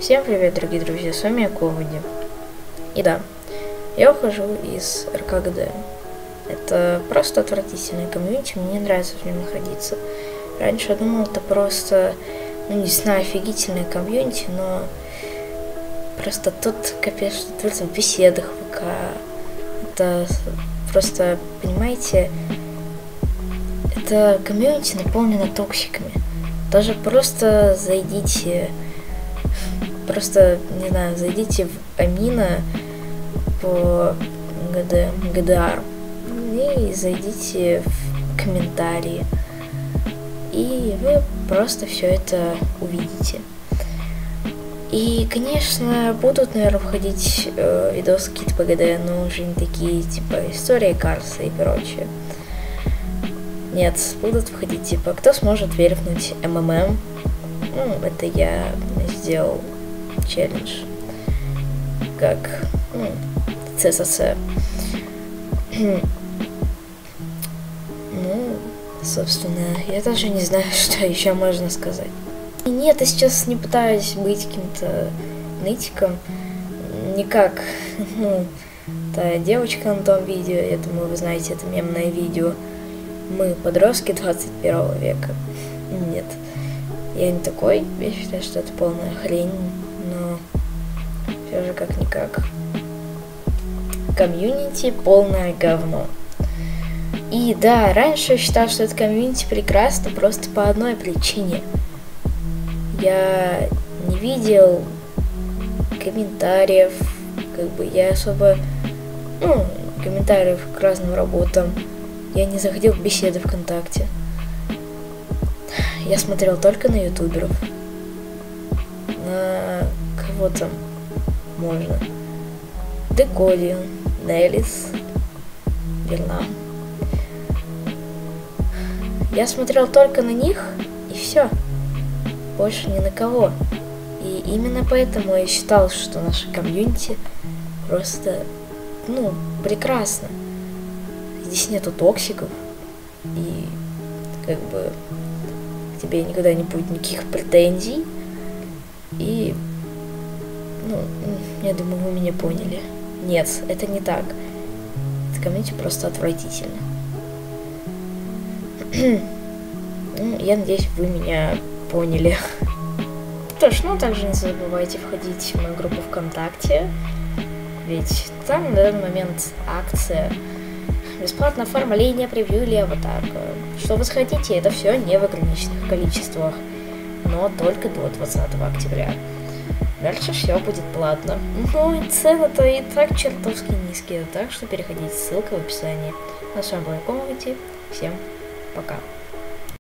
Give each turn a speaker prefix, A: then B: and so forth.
A: Всем привет, дорогие друзья, с вами я Ковади. И да, я ухожу из РКГД. Это просто отвратительное комьюнити, мне не нравится в нем находиться. Раньше я думал, это просто, не знаю, офигительное комьюнити, но просто тут капец, что творится в беседах ВК. Это просто, понимаете, это комьюнити наполнено токсиками. Даже просто зайдите, не знаю, зайдите в Амина по ГДР и зайдите в комментарии, и вы просто все это увидите. И, конечно, будут, наверное, входить видосы какие-то по ГД, но уже не такие, типа, история Карса и прочее. Нет, будут входить, типа, кто сможет верфнуть МММ. Это я сделал челлендж. Как, ЦСЦ. Собственно, я даже не знаю, что еще можно сказать. И нет, я сейчас не пытаюсь быть каким-то нытиком. Никак, та девочка на том видео, я думаю, вы знаете, это мемное видео. Мы подростки 21 века. Нет, я не такой, я считаю, что это полная хрень, но все же как-никак. Комьюнити полное говно. И да, раньше я считал, что это комьюнити прекрасно просто по одной причине. Я не видел комментариев, я особо, комментариев к разным работам. Я не заходил в беседы ВКонтакте. Я смотрел только на ютуберов. На кого там можно? Декоди, Нелис, Вернам. Я смотрел только на них, и все. Больше ни на кого. И именно поэтому я считал, что наше комьюнити просто, прекрасно. Здесь нету токсиков, и к тебе никогда не будет никаких претензий. И, я думаю, вы меня поняли. Нет, это не так. Это комьюнити просто отвратительно. Я надеюсь, вы меня поняли. Что ж, также не забывайте входить в мою группу ВКонтакте, ведь там на данный момент акция. Бесплатное оформление, превью или аватарка. Что вы хотите, это все не в ограниченных количествах, но только до 20 октября. Дальше все будет платно. И цены-то и так чертовски низкие, так что переходите, ссылка в описании. А с вами был Ковади. Всем пока.